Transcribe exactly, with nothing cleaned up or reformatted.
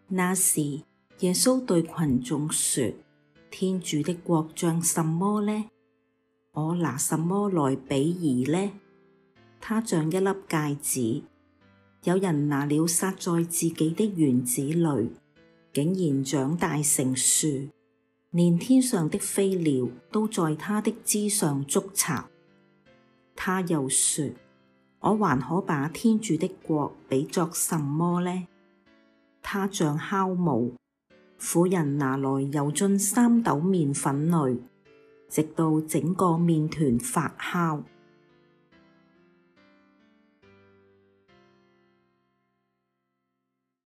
那時，耶穌對群眾說：天主的國像什麼呢？我拿什麼來比擬呢？它像一粒芥子，有人拿了撒在自己的園子裏，竟然長大成樹，連天上的飛鳥都在它的枝上築巢。他又說：我還可把天主的國比作什麼呢？它像酵母，婦人拿來揉進三斗麵粉裏，直到整個麵團發酵。